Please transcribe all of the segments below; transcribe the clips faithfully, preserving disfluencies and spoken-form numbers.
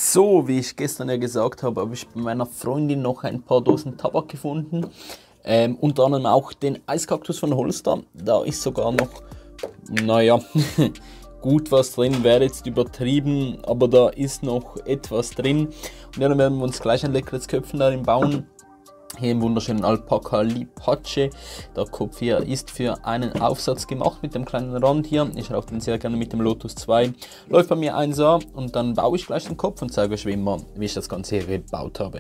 So, wie ich gestern ja gesagt habe, habe ich bei meiner Freundin noch ein paar Dosen Tabak gefunden. Ähm, unter anderem auch den Eiskaktus von Holster. Da ist sogar noch, naja, gut was drin, wäre jetzt übertrieben, aber da ist noch etwas drin. Und ja, dann werden wir uns gleich ein leckeres Köpfchen darin bauen. Hier im wunderschönen Alpaka Lipace. Der Kopf hier ist für einen Aufsatz gemacht mit dem kleinen Rand hier. Ich rauche den sehr gerne mit dem Lotus zwei. Läuft bei mir eins a und dann baue ich gleich den Kopf und zeige euch wie immer, wie ich das Ganze hier gebaut habe.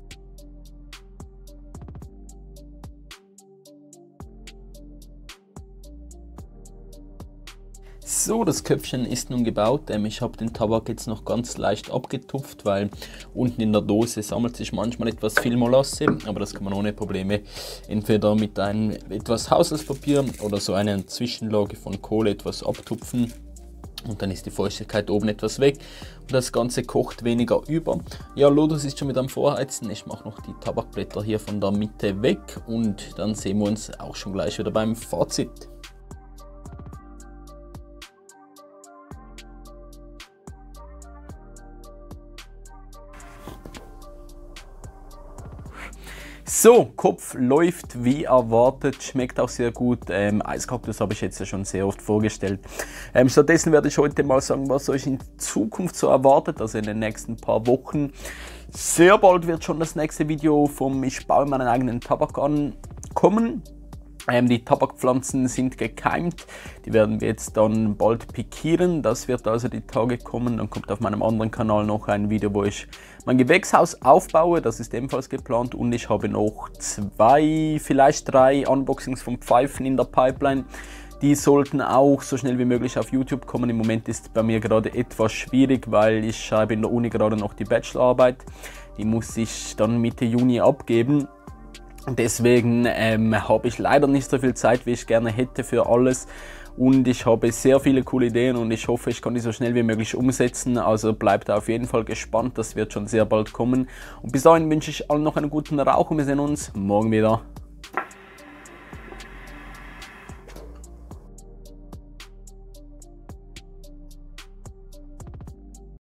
So, das Köpfchen ist nun gebaut. Ähm, ich habe den Tabak jetzt noch ganz leicht abgetupft, weil unten in der Dose sammelt sich manchmal etwas viel Molasse, aber das kann man ohne Probleme entweder mit einem etwas Haushaltspapier oder so einer Zwischenlage von Kohle etwas abtupfen. Und dann ist die Feuchtigkeit oben etwas weg und das Ganze kocht weniger über. Ja, Lotus ist schon mit am Vorheizen. Ich mache noch die Tabakblätter hier von der Mitte weg und dann sehen wir uns auch schon gleich wieder beim Fazit. So, Kopf läuft wie erwartet, schmeckt auch sehr gut. Ähm, Eiskaktus habe ich jetzt ja schon sehr oft vorgestellt. Ähm, stattdessen werde ich heute mal sagen, was euch in Zukunft so erwartet, also in den nächsten paar Wochen. Sehr bald wird schon das nächste Video vom Ich baue meinen eigenen Tabak an kommen. Ähm, die Tabakpflanzen sind gekeimt, die werden wir jetzt dann bald pikieren, das wird also die Tage kommen. Dann kommt auf meinem anderen Kanal noch ein Video, wo ich mein Gewächshaus aufbaue, das ist ebenfalls geplant, und ich habe noch zwei, vielleicht drei Unboxings von Pfeifen in der Pipeline. Die sollten auch so schnell wie möglich auf YouTube kommen. Im Moment ist bei mir gerade etwas schwierig, weil ich schreibe in der Uni gerade noch die Bachelorarbeit, die muss ich dann Mitte Juni abgeben. Deswegen ähm, habe ich leider nicht so viel Zeit, wie ich gerne hätte für alles, und ich habe sehr viele coole Ideen und ich hoffe, ich kann die so schnell wie möglich umsetzen. Also bleibt auf jeden Fall gespannt, das wird schon sehr bald kommen. Und bis dahin wünsche ich allen noch einen guten Rauch und wir sehen uns morgen wieder.